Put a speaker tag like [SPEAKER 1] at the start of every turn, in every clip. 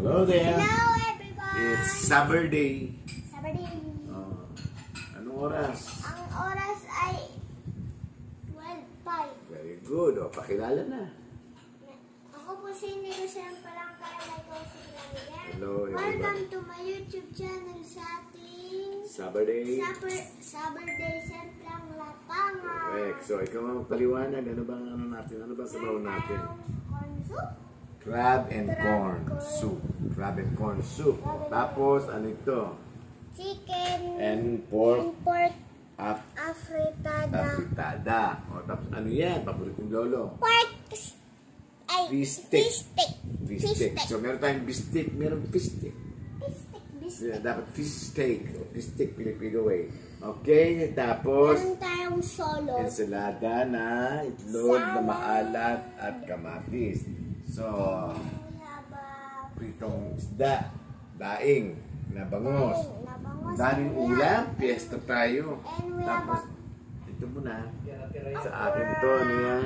[SPEAKER 1] Hello there.
[SPEAKER 2] Hello everyone.
[SPEAKER 1] It's Sabado.
[SPEAKER 2] Sabado.
[SPEAKER 1] Anong oras?
[SPEAKER 2] Ang oras ay 12:05.
[SPEAKER 1] Very good. O, pakilala na.
[SPEAKER 2] Ako po si Semplang ko si Semplang.
[SPEAKER 1] Hello
[SPEAKER 2] Welcome
[SPEAKER 1] everybody.
[SPEAKER 2] to my YouTube channel sa ating
[SPEAKER 1] Sabado.
[SPEAKER 2] Sabado Semplang Lapangan.
[SPEAKER 1] Correct. So, ikaw ang magpaliwanag. Ano bang ano natin? Ano ba sabaw natin?
[SPEAKER 2] Corn soup.
[SPEAKER 1] Crab and corn soup. Crab and corn soup. Tapos, ano ito?
[SPEAKER 2] Chicken.
[SPEAKER 1] And pork.
[SPEAKER 2] Afritada.
[SPEAKER 1] Afritada. O, tapos ano yan? Paborito ng lolo.
[SPEAKER 2] Pork. Ay,
[SPEAKER 1] Fish
[SPEAKER 2] fish
[SPEAKER 1] stick.
[SPEAKER 2] stick.
[SPEAKER 1] Fish stick. So, meron tayong bistik. Meron fish stick. Yeah, dapat fish steak. Fish stick, Filipino way. Okay, tapos
[SPEAKER 2] Meron tayong solo.
[SPEAKER 1] ensalada na itlog na maalat at kamatis. So, pritong isda, daing, na bangos. Daming ulam, piyesta tayo. Tapos, ito muna, sa akin to, ano yan?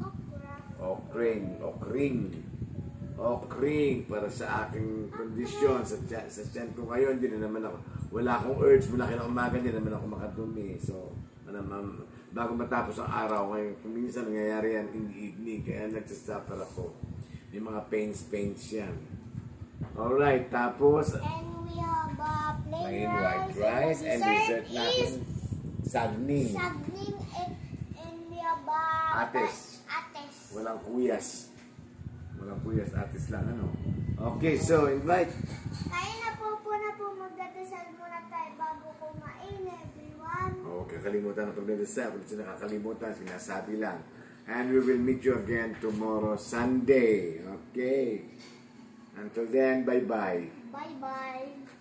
[SPEAKER 1] Okring, para sa aking kondisyon, sa tiyan ko ngayon, hindi na naman ako, wala akong urge mula kaya umaga, hindi naman ako makadumi. So, bago matapos ang araw, ngayon, kung minsan nangyayari yan in the evening, kaya nagsasuffer ako. May mga pains yan. Alright, tapos,
[SPEAKER 2] And we have plain
[SPEAKER 1] white rice and dessert natin, sagning.
[SPEAKER 2] Sagning and we have
[SPEAKER 1] Ates.
[SPEAKER 2] ates.
[SPEAKER 1] Walang kuyas. Atis lang, ano? Okay, so, invite.
[SPEAKER 2] Kaya na po magdadasal muna tayo bago kumain, everyone.
[SPEAKER 1] Okay, kakalimutan ang pagdadasal. Kung sino nakakalimutan, sinasabi lang. And we will meet you again tomorrow, Sunday. Okay. Until then, bye-bye.
[SPEAKER 2] Bye-bye.